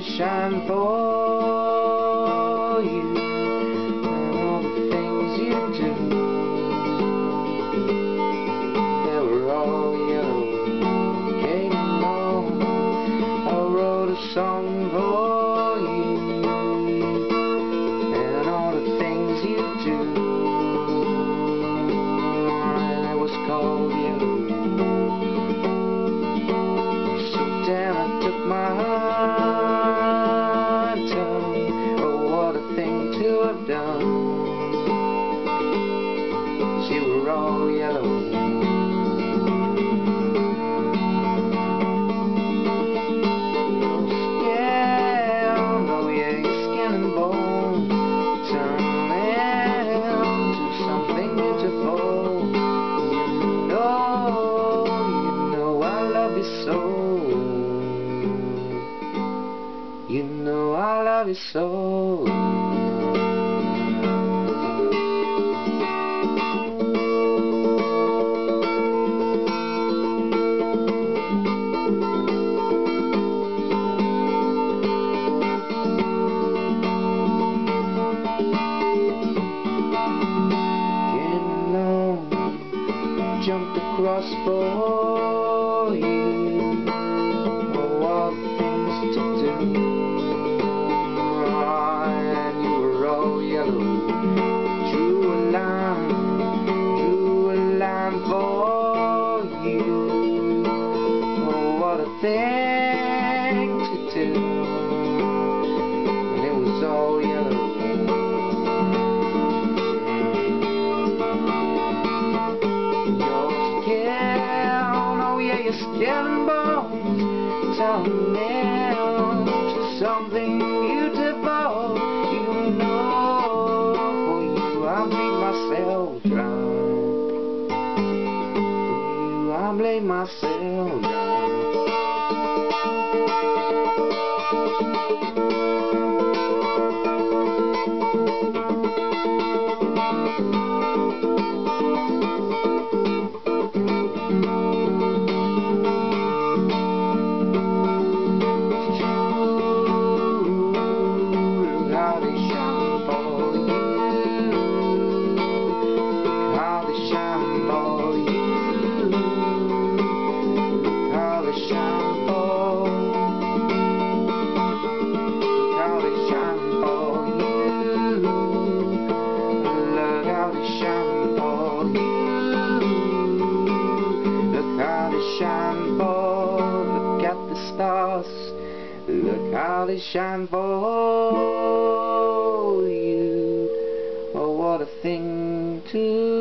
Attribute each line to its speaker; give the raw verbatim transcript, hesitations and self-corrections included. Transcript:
Speaker 1: shine for you, and all the things you do, they were all yellow, came along. I wrote a song for you, and all the things you do, and it was called Yellow. So down I took my tongue, oh what a thing to have done, 'cause you were all yellow. You know I love you so. Getting along, jumped across for you. Oh, all the things to do. Drew a line, drew a line for you. Oh, what a thing to do. And it was all yellow. Your skin, oh yeah, your skin and bones turn into something beautiful. You know, I blame myself drown. I blame myself drown. Look how they shine for you. Oh, what a thing to